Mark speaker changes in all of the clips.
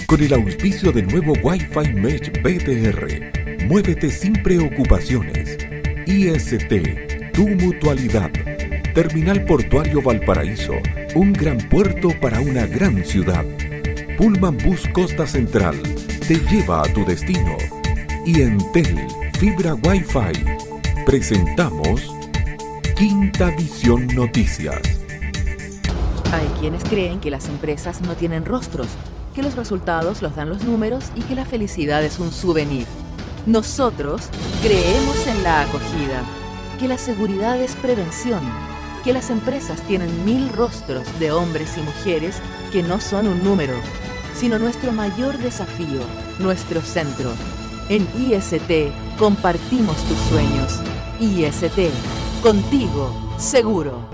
Speaker 1: Con el auspicio de nuevo Wi-Fi Mesh BTR, muévete sin preocupaciones. IST, tu mutualidad. Terminal Portuario Valparaíso, un gran puerto para una gran ciudad. Pullman Bus Costa Central, te lleva a tu destino. Y Entel, fibra Wi-Fi. Presentamos Quinta Visión Noticias.
Speaker 2: Hay quienes creen que las empresas no tienen rostros, que los resultados los dan los números y que la felicidad es un souvenir. Nosotros creemos en la acogida, que la seguridad es prevención, que las empresas tienen 1000 rostros de hombres y mujeres que no son un número, sino nuestro mayor desafío, nuestro centro. En IST compartimos tus sueños. IST, contigo, seguro.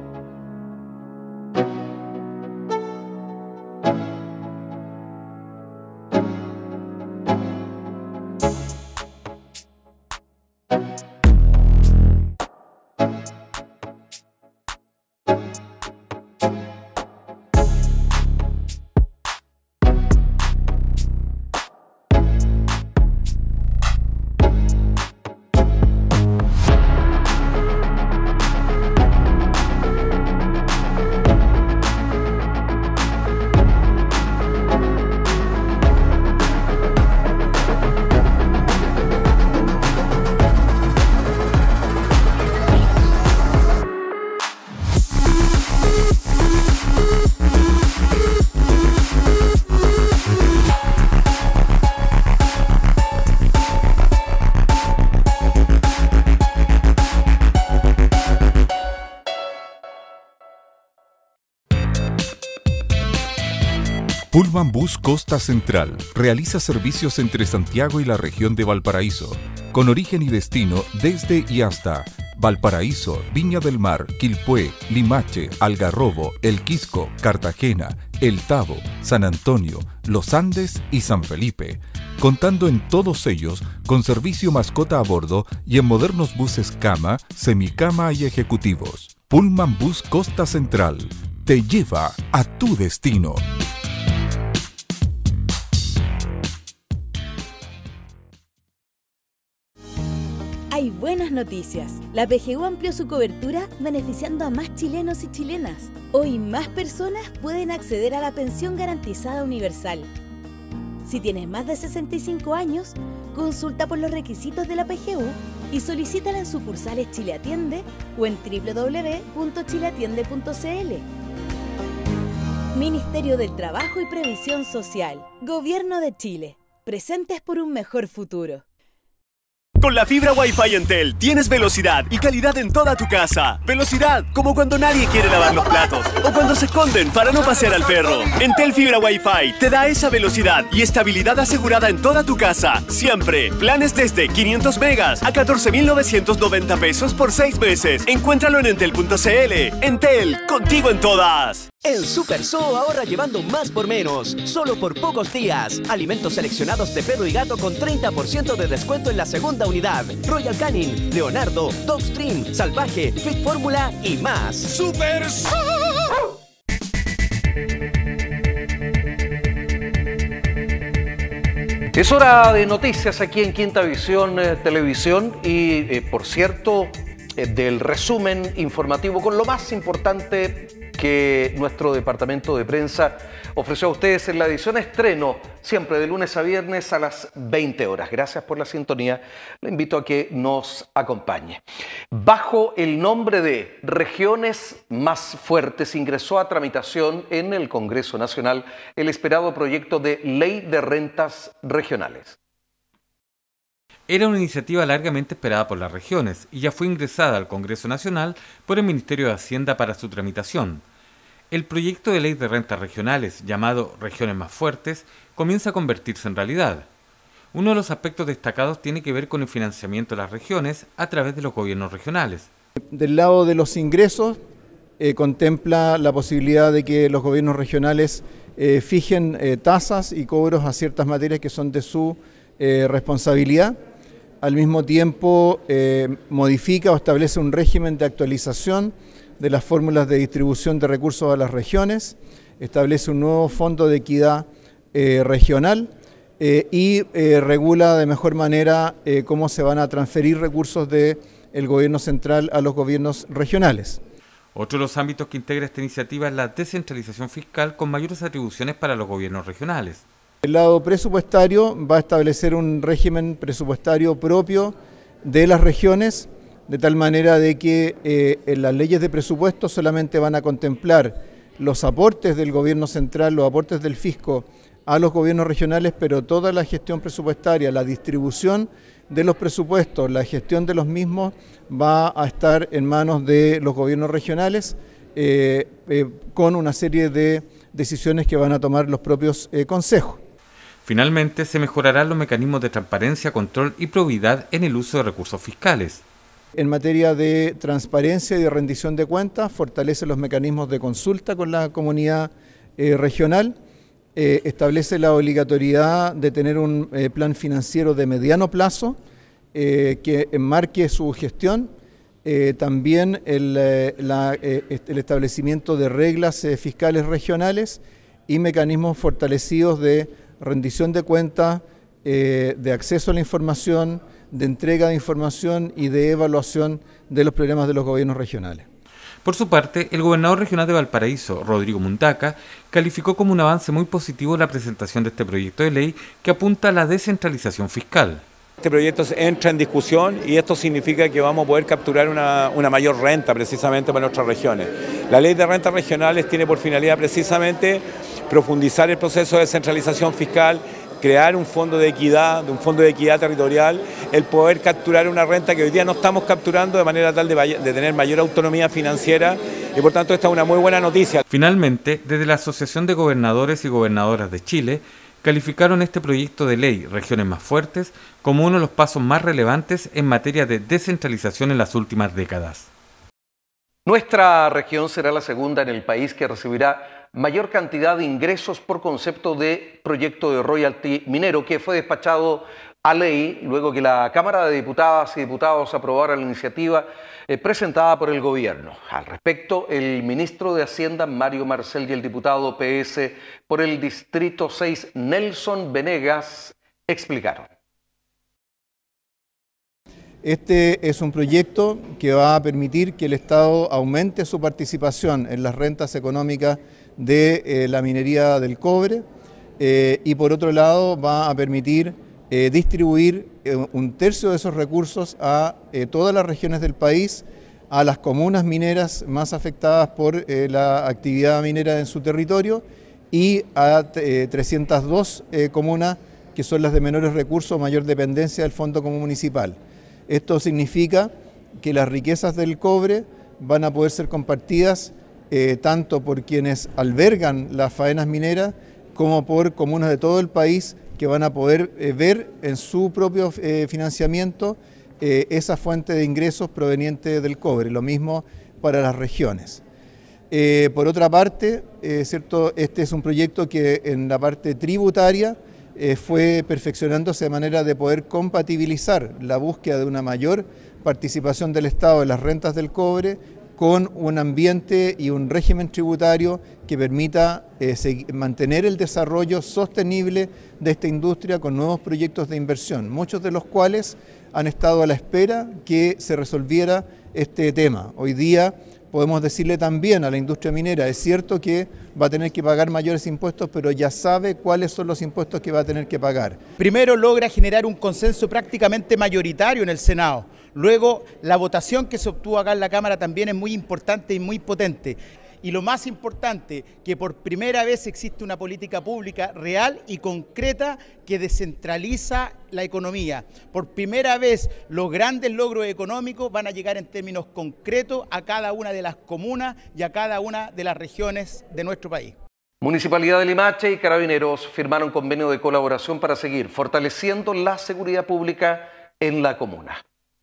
Speaker 1: Pullman Bus Costa Central realiza servicios entre Santiago y la región de Valparaíso, con origen y destino desde y hasta Valparaíso, Viña del Mar, Quilpué, Limache, Algarrobo, El Quisco, Cartagena, El Tabo, San Antonio, Los Andes y San Felipe, contando en todos ellos con servicio mascota a bordo y en modernos buses cama, semicama y ejecutivos. Pullman Bus Costa Central te lleva a tu destino.
Speaker 3: Hay buenas noticias. La PGU amplió su cobertura beneficiando a más chilenos y chilenas. Hoy más personas pueden acceder a la pensión garantizada universal. Si tienes más de 65 años, consulta por los requisitos de la PGU y solicítala en sucursales Chile Atiende o en www.chileatiende.cl. Ministerio del Trabajo y Previsión Social. Gobierno de Chile. Presentes por un mejor futuro.
Speaker 4: Con la fibra Wi-Fi Entel tienes velocidad y calidad en toda tu casa. Velocidad, como cuando nadie quiere lavar los platos o cuando se esconden para no pasear al perro. Entel Fibra Wi-Fi te da esa velocidad y estabilidad asegurada en toda tu casa, siempre. Planes desde 500 megas a 14.990 pesos por 6 meses. Encuéntralo en entel.cl. Entel, contigo en todas.
Speaker 5: En Super Zoo ahorra llevando más por menos, solo por pocos días. Alimentos seleccionados de perro y gato con 30% de descuento en la segunda unidad. Royal Canin, Leonardo, Dogstream, Salvaje, Fit Fórmula y más. Super Zoo.
Speaker 6: Es hora de noticias aquí en Quinta Visión Televisión y, por cierto, del resumen informativo con lo más importante que nuestro departamento de prensa ofreció a ustedes en la edición estreno, siempre de lunes a viernes a las 20 horas. Gracias por la sintonía. Le invito a que nos acompañe. Bajo el nombre de Regiones Más Fuertes, ingresó a tramitación en el Congreso Nacional el esperado proyecto de Ley de Rentas Regionales.
Speaker 7: Era una iniciativa largamente esperada por las regiones y ya fue ingresada al Congreso Nacional por el Ministerio de Hacienda para su tramitación. El proyecto de ley de rentas regionales, llamado Regiones Más Fuertes, comienza a convertirse en realidad. Uno de los aspectos destacados tiene que ver con el financiamiento de las regiones a través de los gobiernos regionales.
Speaker 8: Del lado de los ingresos, contempla la posibilidad de que los gobiernos regionales fijen tasas y cobros a ciertas materias que son de su responsabilidad. Al mismo tiempo modifica o establece un régimen de actualización de las fórmulas de distribución de recursos a las regiones, establece un nuevo fondo de equidad regional y regula de mejor manera cómo se van a transferir recursos del gobierno central a los gobiernos regionales.
Speaker 7: Otro de los ámbitos que integra esta iniciativa es la descentralización fiscal con mayores atribuciones para los gobiernos regionales.
Speaker 8: El lado presupuestario va a establecer un régimen presupuestario propio de las regiones, de tal manera de que en las leyes de presupuesto solamente van a contemplar los aportes del gobierno central, los aportes del fisco a los gobiernos regionales, pero toda la gestión presupuestaria, la distribución de los presupuestos, la gestión de los mismos va a estar en manos de los gobiernos regionales con una serie de decisiones que van a tomar los propios consejos.
Speaker 7: Finalmente, se mejorarán los mecanismos de transparencia, control y probidad en el uso de recursos fiscales.
Speaker 8: En materia de transparencia y de rendición de cuentas, fortalece los mecanismos de consulta con la comunidad regional, establece la obligatoriedad de tener un plan financiero de mediano plazo que enmarque su gestión, también el establecimiento de reglas fiscales regionales y mecanismos fortalecidos de rendición de cuentas, de acceso a la información, de entrega de información y de evaluación de los problemas de los gobiernos regionales.
Speaker 7: Por su parte, el gobernador regional de Valparaíso, Rodrigo Mundaca, calificó como un avance muy positivo la presentación de este proyecto de ley que apunta a la descentralización fiscal.
Speaker 9: Este proyecto entra en discusión y esto significa que vamos a poder capturar una mayor renta precisamente para nuestras regiones. La ley de rentas regionales tiene por finalidad precisamente profundizar el proceso de descentralización fiscal, crear un fondo de equidad territorial, el poder capturar una renta que hoy día no estamos capturando de manera tal de tener mayor autonomía financiera y por tanto esta es una muy buena noticia.
Speaker 7: Finalmente, desde la Asociación de Gobernadores y Gobernadoras de Chile, calificaron este proyecto de ley Regiones Más Fuertes como uno de los pasos más relevantes en materia de descentralización en las últimas décadas.
Speaker 6: Nuestra región será la segunda en el país que recibirá mayor cantidad de ingresos por concepto de proyecto de royalty minero que fue despachado a ley luego que la Cámara de Diputadas y Diputados aprobara la iniciativa presentada por el gobierno. Al respecto, el ministro de Hacienda, Mario Marcel, y el diputado PS por el Distrito 6, Nelson Venegas, explicaron.
Speaker 8: Este es un proyecto que va a permitir que el Estado aumente su participación en las rentas económicas de la minería del cobre y por otro lado va a permitir distribuir un tercio de esos recursos a todas las regiones del país, a las comunas mineras más afectadas por la actividad minera en su territorio y a 302 comunas que son las de menores recursos, mayor dependencia del Fondo Común Municipal. Esto significa que las riquezas del cobre van a poder ser compartidas tanto por quienes albergan las faenas mineras como por comunas de todo el país que van a poder ver en su propio financiamiento esa fuente de ingresos proveniente del cobre. Lo mismo para las regiones. Por otra parte, ¿cierto? Este es un proyecto que en la parte tributaria fue perfeccionándose de manera de poder compatibilizar la búsqueda de una mayor participación del Estado en las rentas del cobre con un ambiente y un régimen tributario que permita mantener el desarrollo sostenible de esta industria con nuevos proyectos de inversión, muchos de los cuales han estado a la espera que se resolviera este tema. Hoy día podemos decirle también a la industria minera, es cierto que va a tener que pagar mayores impuestos, pero ya sabe cuáles son los impuestos que va a tener que pagar.
Speaker 10: Primero logra generar un consenso prácticamente mayoritario en el Senado. Luego, la votación que se obtuvo acá en la Cámara también es muy importante y muy potente. Y lo más importante, que por primera vez existe una política pública real y concreta que descentraliza la economía. Por primera vez, los grandes logros económicos van a llegar en términos concretos a cada una de las comunas y a cada una de las regiones de nuestro país.
Speaker 6: Municipalidad de Limache y Carabineros firmaron convenio de colaboración para seguir fortaleciendo la seguridad pública en la comuna.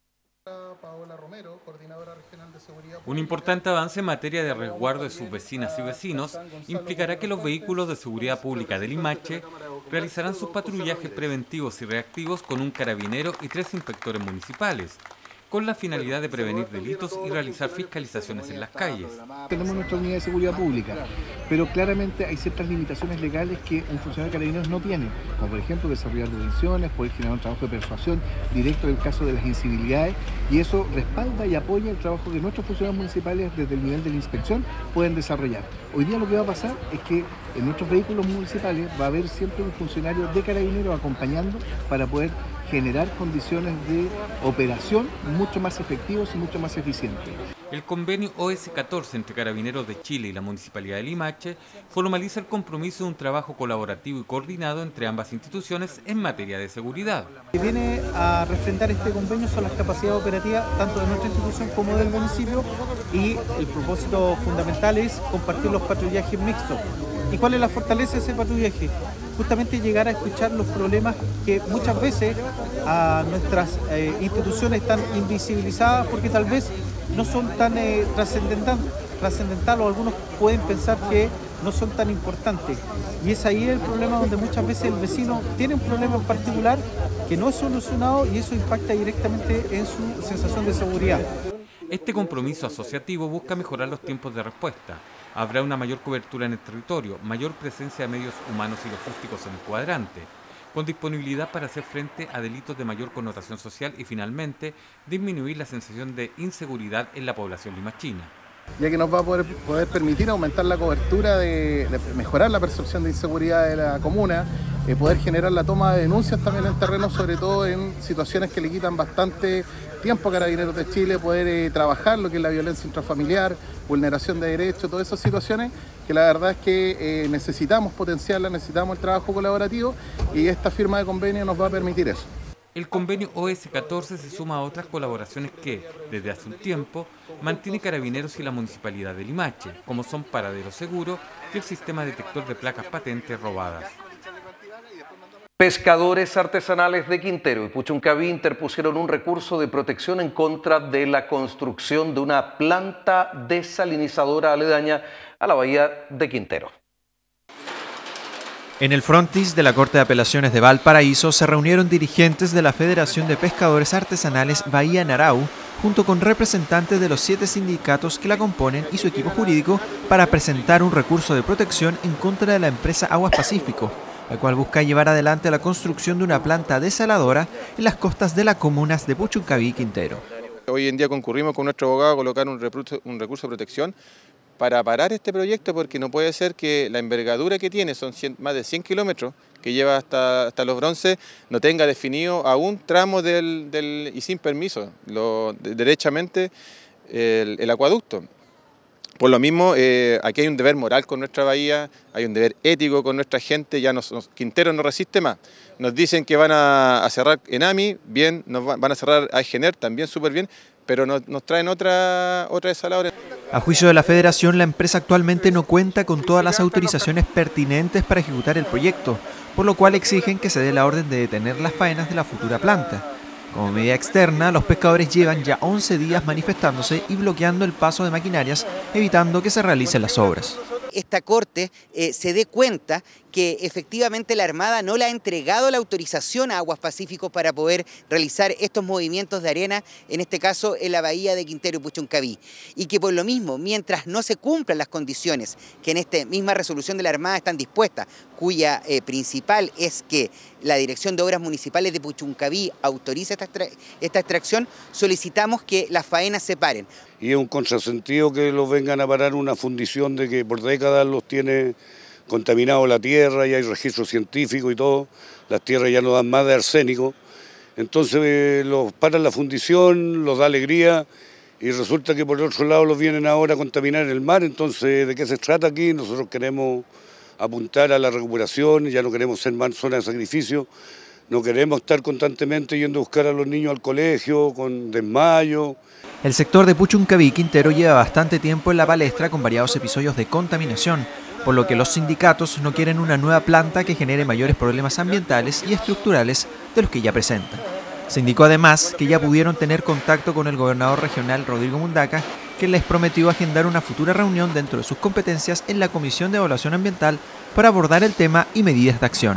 Speaker 7: Un importante avance en materia de resguardo de sus vecinas y vecinos implicará que los vehículos de seguridad pública de Limache realizarán sus patrullajes preventivos y reactivos con un carabinero y 3 inspectores municipales, con la finalidad de prevenir delitos y realizar fiscalizaciones en las calles.
Speaker 11: Tenemos nuestra unidad de seguridad pública, pero claramente hay ciertas limitaciones legales que un funcionario de Carabineros no tiene, como por ejemplo desarrollar detenciones, poder generar un trabajo de persuasión directo en el caso de las incivilidades, y eso respalda y apoya el trabajo que nuestros funcionarios municipales desde el nivel de la inspección pueden desarrollar. Hoy día lo que va a pasar es que en nuestros vehículos municipales va a haber siempre un funcionario de Carabineros acompañando para poder generar condiciones de operación mucho más efectivos y mucho más eficientes.
Speaker 7: El convenio OS-14 entre Carabineros de Chile y la Municipalidad de Limache formaliza el compromiso de un trabajo colaborativo y coordinado entre ambas instituciones en materia de seguridad.
Speaker 12: Lo que viene a refrendar este convenio son las capacidades operativas tanto de nuestra institución como del municipio, y el propósito fundamental es compartir los patrullajes mixtos. ¿Y cuál es la fortaleza de ese patrullaje? Justamente llegar a escuchar los problemas que muchas veces a nuestras instituciones están invisibilizadas porque tal vez no son tan trascendental, o algunos pueden pensar que no son tan importantes. Y es ahí el problema donde muchas veces el vecino tiene un problema en particular que no es solucionado, y eso impacta directamente en su sensación de seguridad.
Speaker 7: Este compromiso asociativo busca mejorar los tiempos de respuesta. Habrá una mayor cobertura en el territorio, mayor presencia de medios humanos y logísticos en el cuadrante, con disponibilidad para hacer frente a delitos de mayor connotación social y, finalmente, disminuir la sensación de inseguridad en la población limachina.
Speaker 13: Ya que nos va a poder permitir aumentar la cobertura, de mejorar la percepción de inseguridad de la comuna, poder generar la toma de denuncias también en terreno, sobre todo en situaciones que le quitan bastante tiempo a Carabineros de Chile, poder trabajar lo que es la violencia intrafamiliar, vulneración de derechos, todas esas situaciones que la verdad es que necesitamos potenciarla, necesitamos el trabajo colaborativo, y esta firma de convenio nos va a permitir eso.
Speaker 7: El convenio OS-14 se suma a otras colaboraciones que, desde hace un tiempo, mantiene Carabineros y la Municipalidad de Limache, como son Paradero Seguro y el sistema detector de placas patentes robadas.
Speaker 6: Pescadores artesanales de Quintero y Puchuncaví interpusieron un recurso de protección en contra de la construcción de una planta desalinizadora aledaña a la bahía de Quintero.
Speaker 14: En el frontis de la Corte de Apelaciones de Valparaíso se reunieron dirigentes de la Federación de Pescadores Artesanales Bahía Narau, junto con representantes de los 7 sindicatos que la componen y su equipo jurídico, para presentar un recurso de protección en contra de la empresa Aguas Pacífico, la cual busca llevar adelante la construcción de una planta desaladora en las costas de las comunas de Puchuncaví y Quintero.
Speaker 15: Hoy en día concurrimos con nuestro abogado a colocar un recurso de protección para parar este proyecto, porque no puede ser que la envergadura que tiene, son más de 100 kilómetros, que lleva hasta Los Bronces, no tenga definido a un tramo y sin permiso, derechamente, el acueducto. Por lo mismo, aquí hay un deber moral con nuestra bahía, hay un deber ético con nuestra gente, ya Quintero no resiste más. Nos dicen que van a cerrar Enami, bien, van a cerrar Aigener, también súper bien, pero nos traen otra desaladora.
Speaker 14: A juicio de la Federación, la empresa actualmente no cuenta con todas las autorizaciones pertinentes para ejecutar el proyecto, por lo cual exigen que se dé la orden de detener las faenas de la futura planta. Como medida externa, los pescadores llevan ya 11 días manifestándose y bloqueando el paso de maquinarias, evitando que se realicen las obras.
Speaker 16: Esta Corte se dé cuenta que efectivamente la Armada no le ha entregado la autorización a Aguas Pacífico para poder realizar estos movimientos de arena, en este caso en la bahía de Quintero y Puchuncaví, y que por lo mismo, mientras no se cumplan las condiciones que en esta misma resolución de la Armada están dispuestas, cuya principal es que la Dirección de Obras Municipales de Puchuncaví autorice esta extracción, solicitamos que las faenas se paren.
Speaker 17: Y es un contrasentido que los vengan a parar una fundición de que por décadas los tiene contaminado la tierra, y hay registro científico y todo, las tierras ya no dan más de arsénico, entonces los paran la fundición, los da alegría, y resulta que por el otro lado los vienen ahora a contaminar el mar. Entonces, ¿de qué se trata aquí? Nosotros queremos apuntar a la recuperación, ya no queremos ser más zona de sacrificio, no queremos estar constantemente yendo a buscar a los niños al colegio con desmayo.
Speaker 14: El sector de Puchuncaví y Quintero lleva bastante tiempo en la palestra con variados episodios de contaminación, por lo que los sindicatos no quieren una nueva planta que genere mayores problemas ambientales y estructurales de los que ya presentan. Se indicó además que ya pudieron tener contacto con el gobernador regional Rodrigo Mundaca, que les prometió agendar una futura reunión dentro de sus competencias en la Comisión de Evaluación Ambiental para abordar el tema y medidas de acción.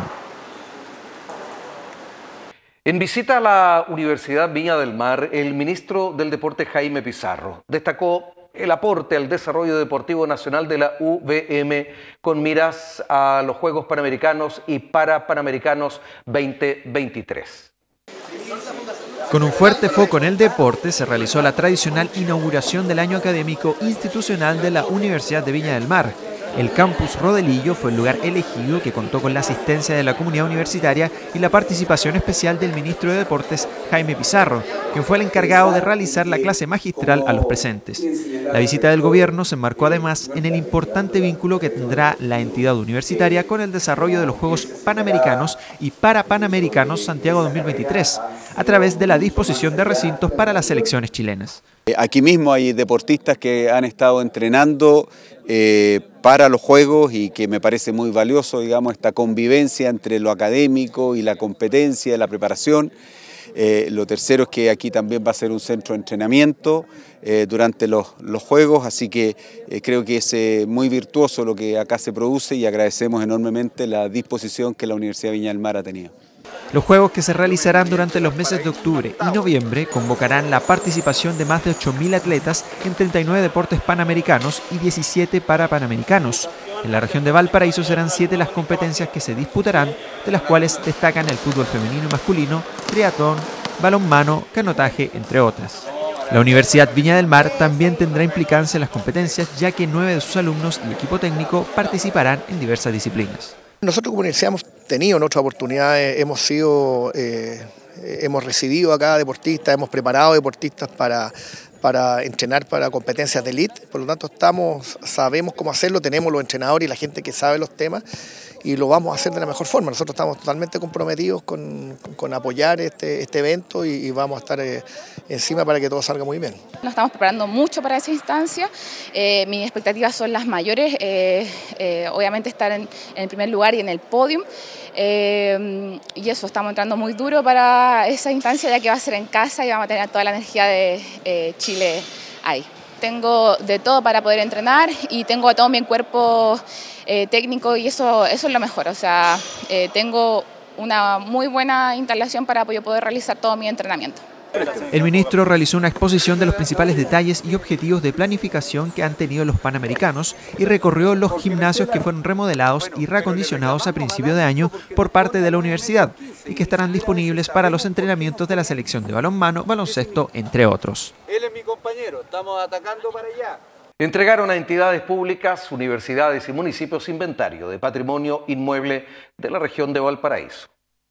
Speaker 6: En visita a la Universidad Viña del Mar, el ministro del Deporte Jaime Pizarro destacó el aporte al desarrollo deportivo nacional de la UVM con miras a los Juegos Panamericanos y Parapanamericanos 2023.
Speaker 14: Con un fuerte foco en el deporte, se realizó la tradicional inauguración del año académico institucional de la Universidad de Viña del Mar. El campus Rodelillo fue el lugar elegido, que contó con la asistencia de la comunidad universitaria y la participación especial del ministro de Deportes, Jaime Pizarro, quien fue el encargado de realizar la clase magistral a los presentes. La visita del gobierno se enmarcó además en el importante vínculo que tendrá la entidad universitaria con el desarrollo de los Juegos Panamericanos y Parapanamericanos Santiago 2023, a través de la disposición de recintos para las selecciones chilenas.
Speaker 18: Aquí mismo hay deportistas que han estado entrenando para los Juegos y que me parece muy valioso, digamos, esta convivencia entre lo académico y la competencia, la preparación. Lo tercero es que aquí también va a ser un centro de entrenamiento durante los Juegos, así que creo que es muy virtuoso lo que acá se produce y agradecemos enormemente la disposición que la Universidad de Viña del Mar ha tenido.
Speaker 14: Los Juegos, que se realizarán durante los meses de octubre y noviembre, convocarán la participación de más de 8.000 atletas en 39 deportes panamericanos y 17 parapanamericanos. En la región de Valparaíso serán 7 las competencias que se disputarán, de las cuales destacan el fútbol femenino y masculino, triatlón, balonmano, canotaje, entre otras. La Universidad Viña del Mar también tendrá implicancia en las competencias, ya que 9 de sus alumnos y equipo técnico participarán en diversas disciplinas.
Speaker 19: Nosotros como universidad hemos tenido nuestras oportunidades, hemos recibido acá deportistas, hemos preparado deportistas para entrenar para competencias de elite, por lo tanto sabemos cómo hacerlo, tenemos los entrenadores y la gente que sabe los temas y lo vamos a hacer de la mejor forma. Nosotros estamos totalmente comprometidos con apoyar este evento y vamos a estar encima para que todo salga muy bien.
Speaker 20: Nos estamos preparando mucho para esa instancia, mis expectativas son las mayores, obviamente estar en el primer lugar y en el podium, y eso, estamos entrando muy duro para esa instancia, ya que va a ser en casa y vamos a tener toda la energía de Chile ahí. Tengo de todo para poder entrenar y tengo a todo mi cuerpo técnico y eso es lo mejor, o sea, tengo una muy buena instalación para yo poder realizar todo mi entrenamiento.
Speaker 14: El ministro realizó una exposición de los principales detalles y objetivos de planificación que han tenido los Panamericanos y recorrió los gimnasios que fueron remodelados y reacondicionados a principio de año por parte de la universidad y que estarán disponibles para los entrenamientos de la selección de balonmano, baloncesto, entre otros.
Speaker 21: Él es mi compañero, estamos atacando para allá.
Speaker 6: Entregaron a entidades públicas, universidades y municipios inventario de patrimonio inmueble de la región de Valparaíso.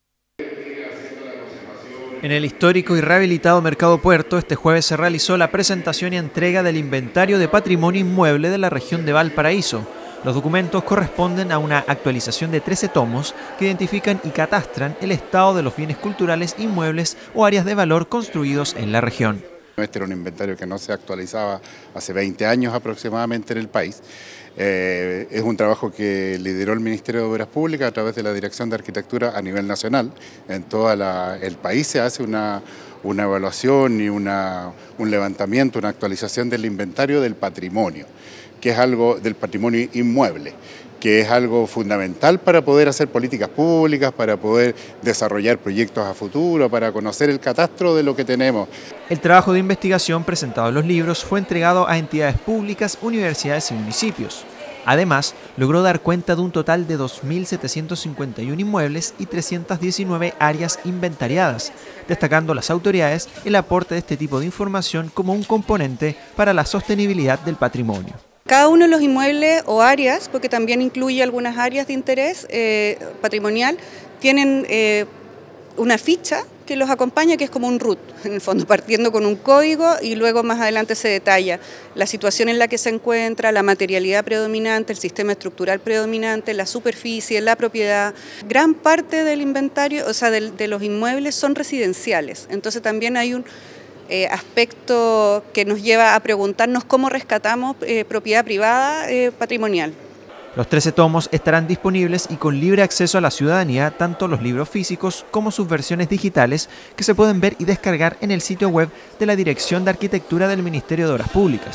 Speaker 14: En el histórico y rehabilitado Mercado Puerto, este jueves se realizó la presentación y entrega del inventario de patrimonio inmueble de la región de Valparaíso. Los documentos corresponden a una actualización de 13 tomos que identifican y catastran el estado de los bienes culturales, inmuebles o áreas de valor construidos en la región.
Speaker 22: Este era un inventario que no se actualizaba hace 20 años aproximadamente en el país. Es un trabajo que lideró el Ministerio de Obras Públicas a través de la Dirección de Arquitectura a nivel nacional. En todo el país se hace una evaluación y un levantamiento, una actualización del inventario del patrimonio, que es algo del patrimonio inmueble, que es algo fundamental para poder hacer políticas públicas, para poder desarrollar proyectos a futuro, para conocer el catastro de lo que tenemos.
Speaker 14: El trabajo de investigación presentado en los libros fue entregado a entidades públicas, universidades y municipios. Además, logró dar cuenta de un total de 2.751 inmuebles y 319 áreas inventariadas, destacando las autoridades el aporte de este tipo de información como un componente para la sostenibilidad del patrimonio.
Speaker 23: Cada uno de los inmuebles o áreas, porque también incluye algunas áreas de interés patrimonial, tienen una ficha que los acompaña, que es como un RUT, en el fondo, partiendo con un código y luego más adelante se detalla la situación en la que se encuentra, la materialidad predominante, el sistema estructural predominante, la superficie, la propiedad. Gran parte del inventario, o sea, de los inmuebles son residenciales, entonces también hay un aspecto que nos lleva a preguntarnos cómo rescatamos propiedad privada patrimonial.
Speaker 14: Los 13 tomos estarán disponibles y con libre acceso a la ciudadanía, tanto los libros físicos como sus versiones digitales, que se pueden ver y descargar en el sitio web de la Dirección de Arquitectura del Ministerio de Obras Públicas.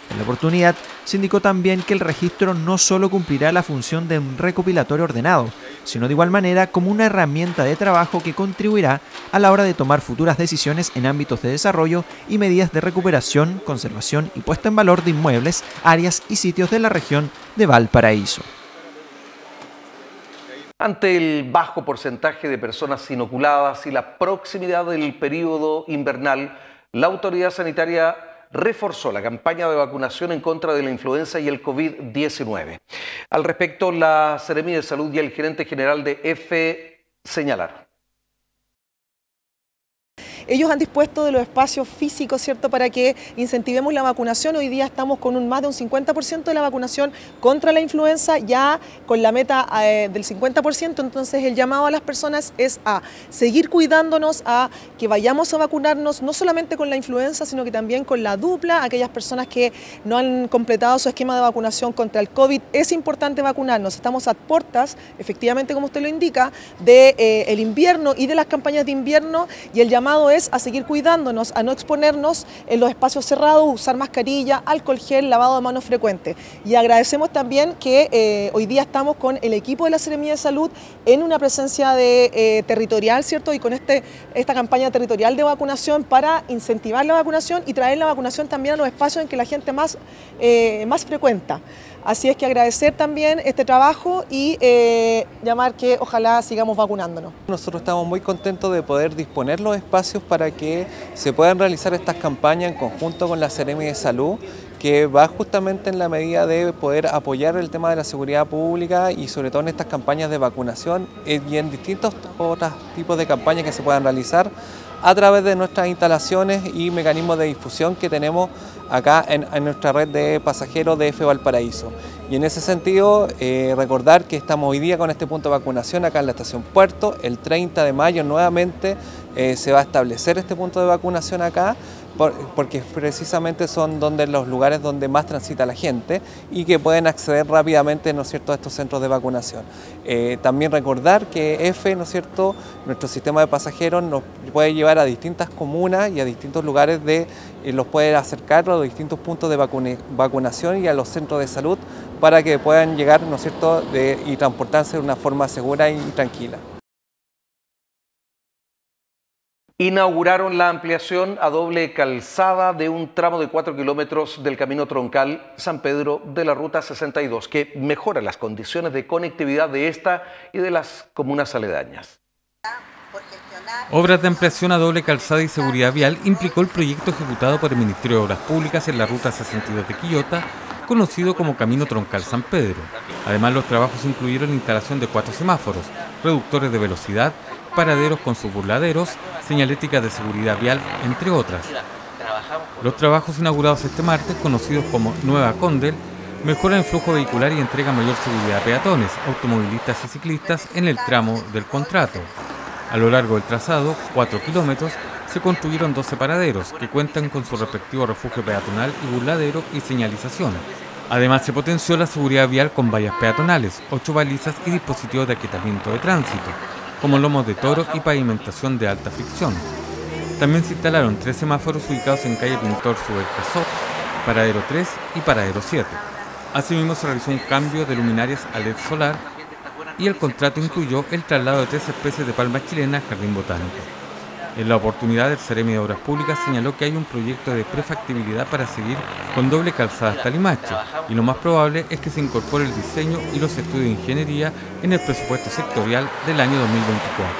Speaker 14: En la oportunidad, se indicó también que el registro no solo cumplirá la función de un recopilatorio ordenado, sino de igual manera como una herramienta de trabajo que contribuirá a la hora de tomar futuras decisiones en ámbitos de desarrollo y medidas de recuperación, conservación y puesta en valor de inmuebles, áreas y sitios de la región de Valparaíso.
Speaker 6: Ante el bajo porcentaje de personas inoculadas y la proximidad del periodo invernal, la autoridad sanitaria reforzó la campaña de vacunación en contra de la influenza y el COVID-19. Al respecto, la Seremi de Salud y el gerente general de EFE señalaron.
Speaker 1: Ellos han dispuesto de los espacios físicos, ¿cierto?, para que incentivemos la vacunación. Hoy día estamos con más de un 50% de la vacunación contra la influenza, ya con la meta del 50%. Entonces el llamado a las personas es a seguir cuidándonos, a que vayamos a vacunarnos, no solamente con la influenza, sino que también con la dupla. Aquellas personas que no han completado su esquema de vacunación contra el COVID, es importante vacunarnos. Estamos a puertas, efectivamente, como usted lo indica, del invierno y de las campañas de invierno, y el llamado es a seguir cuidándonos, a no exponernos en los espacios cerrados, usar mascarilla, alcohol gel, lavado de manos frecuente. Y agradecemos también que hoy día estamos con el equipo de la Seremi de Salud en una presencia territorial, ¿cierto? Y con esta campaña territorial de vacunación para incentivar la vacunación y traer la vacunación también a los espacios en que la gente más frecuenta. Así es que agradecer también este trabajo y llamar que ojalá sigamos vacunándonos.
Speaker 2: Nosotros estamos muy contentos de poder disponer los espacios para que se puedan realizar estas campañas en conjunto con la Seremi de Salud, que va justamente en la medida de poder apoyar el tema de la seguridad pública y sobre todo en estas campañas de vacunación y en distintos otros tipos de campañas que se puedan realizar a través de nuestras instalaciones y mecanismos de difusión que tenemos acá en nuestra red de pasajeros de EFE Valparaíso. Y en ese sentido, recordar que estamos hoy día con este punto de vacunación acá en la estación Puerto. El 30 de mayo nuevamente se va a establecer este punto de vacunación acá, porque precisamente son los lugares donde más transita la gente y que pueden acceder rápidamente, ¿no es cierto?, a estos centros de vacunación. También recordar que EFE, ¿no es cierto?, nuestro sistema de pasajeros nos puede llevar a distintas comunas y a distintos lugares los puede acercar a los distintos puntos de vacunación y a los centros de salud para que puedan llegar, ¿no es cierto?, y transportarse de una forma segura y tranquila.
Speaker 6: Inauguraron la ampliación a doble calzada de un tramo de 4 kilómetros del camino troncal San Pedro de la Ruta 62, que mejora las condiciones de conectividad de esta y de las comunas aledañas.
Speaker 7: Obras de ampliación a doble calzada y seguridad vial implicó el proyecto ejecutado por el Ministerio de Obras Públicas en la Ruta 62 de Quillota, conocido como Camino Troncal San Pedro. Además, los trabajos incluyeron la instalación de 4 semáforos, reductores de velocidad, paraderos con sus burladeros, señalética de seguridad vial, entre otras. Los trabajos inaugurados este martes, conocidos como Nueva Condel, mejoran el flujo vehicular y entregan mayor seguridad a peatones, automovilistas y ciclistas en el tramo del contrato. A lo largo del trazado, 4 kilómetros, se construyeron 12 paraderos que cuentan con su respectivo refugio peatonal y burladero y señalización. Además, se potenció la seguridad vial con vallas peatonales, 8 balizas y dispositivos de aquietamiento de tránsito, como lomos de toro y pavimentación de alta fricción. También se instalaron 3 semáforos ubicados en calle Pintor Subelcasó, paradero 3 y paradero 7. Asimismo, se realizó un cambio de luminarias a LED solar y el contrato incluyó el traslado de 3 especies de palmas chilenas al Jardín Botánico. En la oportunidad, el Seremi de Obras Públicas señaló que hay un proyecto de prefactibilidad para seguir con doble calzada hasta Limache, y lo más probable es que se incorpore el diseño y los estudios de ingeniería en el presupuesto sectorial del año 2024.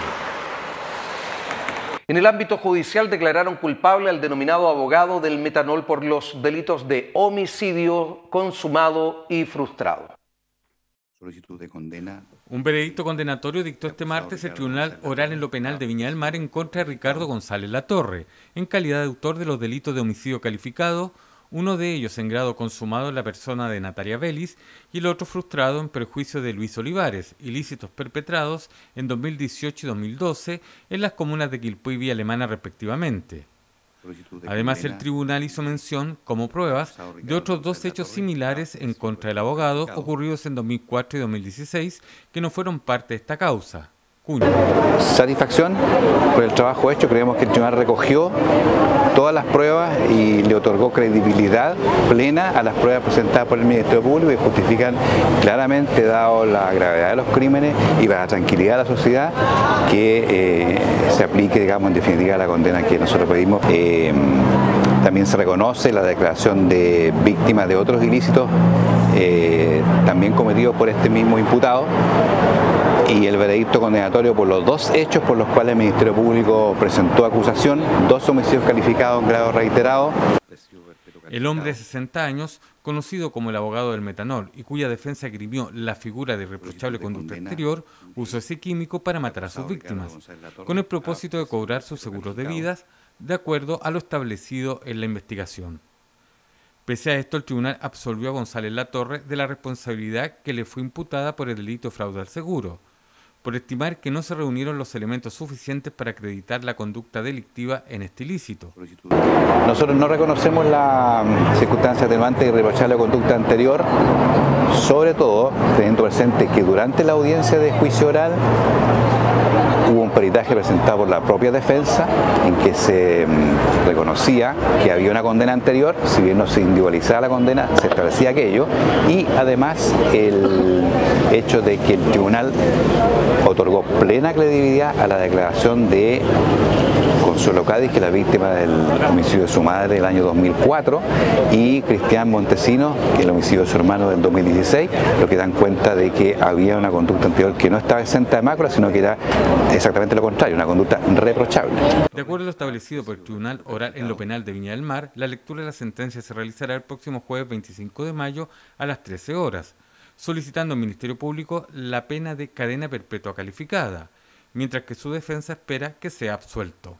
Speaker 6: En el ámbito judicial declararon culpable al denominado abogado del metanol por los delitos de homicidio consumado y frustrado.
Speaker 3: Solicitud de condena.
Speaker 7: Un veredicto condenatorio dictó este martes el Tribunal Oral en lo Penal de Viña del Mar en contra de Ricardo González Latorre, en calidad de autor de los delitos de homicidio calificado, uno de ellos en grado consumado en la persona de Natalia Vélez y el otro frustrado en perjuicio de Luis Olivares, ilícitos perpetrados en 2018 y 2012 en las comunas de Quilpué y Villa Alemana respectivamente. Además, el tribunal hizo mención, como pruebas, de otros 2 hechos similares en contra del abogado ocurridos en 2004 y 2016 que no fueron parte de esta causa. Cuña.
Speaker 3: Satisfacción por el trabajo hecho. Creemos que el tribunal recogió todas las pruebas y le otorgó credibilidad plena a las pruebas presentadas por el Ministerio Público y justifican claramente, dado la gravedad de los crímenes y para la tranquilidad de la sociedad, que se aplique, digamos, en definitiva la condena que nosotros pedimos. También se reconoce la declaración de víctimas de otros ilícitos también cometidos por este mismo imputado y el veredicto condenatorio por los dos hechos por los cuales el Ministerio Público presentó acusación, 2 homicidios calificados en grado reiterado.
Speaker 7: El hombre de 60 años, conocido como el abogado del metanol y cuya defensa grimió la figura de irreprochable conducta exterior, usó ese químico para matar a sus víctimas, con el propósito de cobrar sus seguros de vidas, de acuerdo a lo establecido en la investigación. Pese a esto, el tribunal absolvió a González Latorre de la responsabilidad que le fue imputada por el delito de fraude al seguro, por estimar que no se reunieron los elementos suficientes para acreditar la conducta delictiva en este ilícito.
Speaker 3: Nosotros no reconocemos la circunstancia atenuante de irreprochable conducta anterior, sobre todo teniendo presente que durante la audiencia de juicio oral hubo un peritaje presentado por la propia defensa en que se reconocía que había una condena anterior, si bien no se individualizaba la condena, se establecía aquello, y además el hecho de que el tribunal otorgó plena credibilidad a la declaración de Consuelo Cádiz, que es la víctima del homicidio de su madre del año 2004, y Cristian Montesino, que es el homicidio de su hermano del 2016, lo que dan cuenta de que había una conducta anterior que no estaba exenta de mácula, sino que era exactamente lo contrario, una conducta reprochable.
Speaker 7: De acuerdo a lo establecido por el Tribunal Oral en lo Penal de Viña del Mar, la lectura de la sentencia se realizará el próximo jueves 25 de mayo a las 13 horas, solicitando al Ministerio Público la pena de cadena perpetua calificada, mientras que su defensa espera que sea absuelto.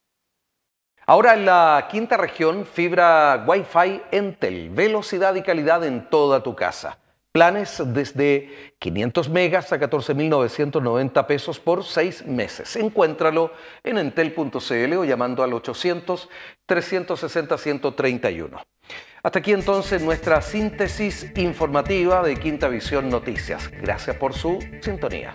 Speaker 6: Ahora en la quinta región, fibra Wi-Fi Entel, velocidad y calidad en toda tu casa. Planes desde 500 megas a 14.990 pesos por 6 meses. Encuéntralo en entel.cl o llamando al 800-360-131. Hasta aquí entonces nuestra síntesis informativa de Quinta Visión Noticias. Gracias por su sintonía.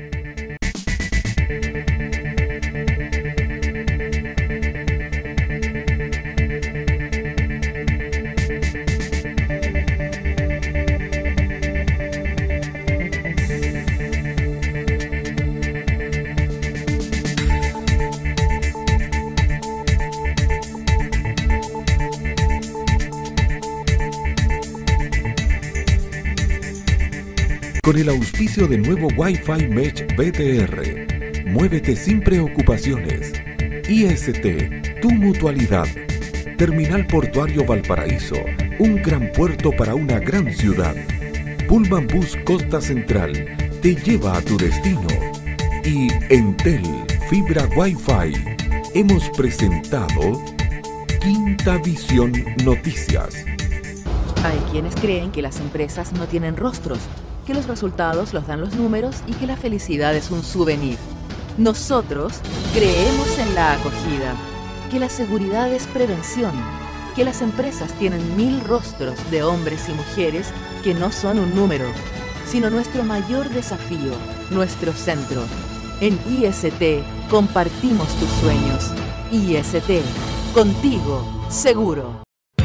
Speaker 4: Con el auspicio de nuevo Wi-Fi Mesh BTR. Muévete sin preocupaciones. IST, tu mutualidad. Terminal Portuario Valparaíso, un gran puerto para una gran ciudad. Pullman Bus Costa Central, te lleva a tu destino. Y Entel, fibra Wi-Fi. Hemos presentado Quinta Visión Noticias.
Speaker 5: Hay quienes creen que las empresas no tienen rostros, que los resultados los dan los números y que la felicidad es un souvenir. Nosotros creemos en la acogida, que la seguridad es prevención, que las empresas tienen 1000 rostros de hombres y mujeres que no son un número, sino nuestro mayor desafío, nuestro centro. En IST compartimos tus sueños. IST, contigo, seguro.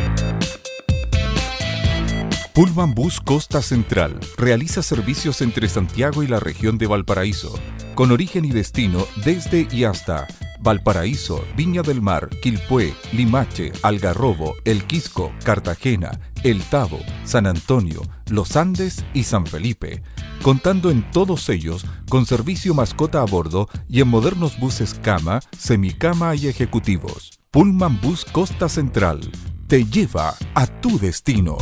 Speaker 4: Pullman Bus Costa Central realiza servicios entre Santiago y la región de Valparaíso, con origen y destino desde y hasta Valparaíso, Viña del Mar, Quilpué, Limache, Algarrobo, El Quisco, Cartagena, El Tabo, San Antonio, Los Andes y San Felipe, contando en todos ellos con servicio mascota a bordo y en modernos buses cama, semicama y ejecutivos. Pullman Bus Costa Central te lleva a tu destino.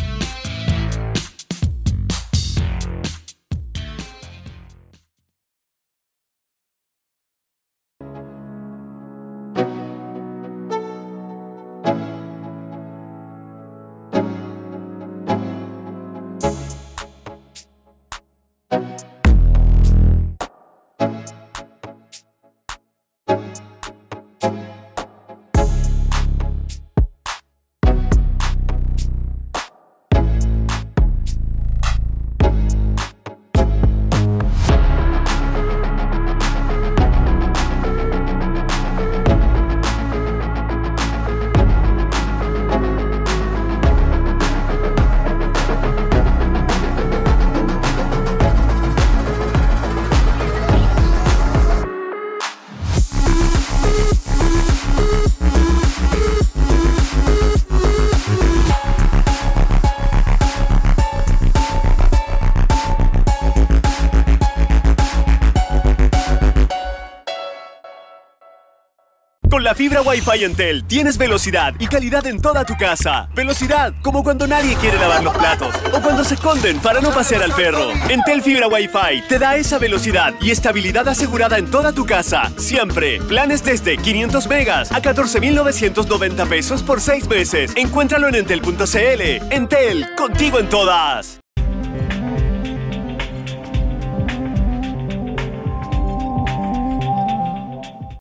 Speaker 8: Con la fibra Wi-Fi Entel tienes velocidad y calidad en toda tu casa. Velocidad, como cuando nadie quiere lavar los platos o cuando se esconden para no pasear al perro. Entel Fibra Wi-Fi te da esa velocidad y estabilidad asegurada en toda tu casa, siempre. Planes desde 500 megas a 14.990 pesos por 6 meses. Encuéntralo en entel.cl. Entel, contigo en todas.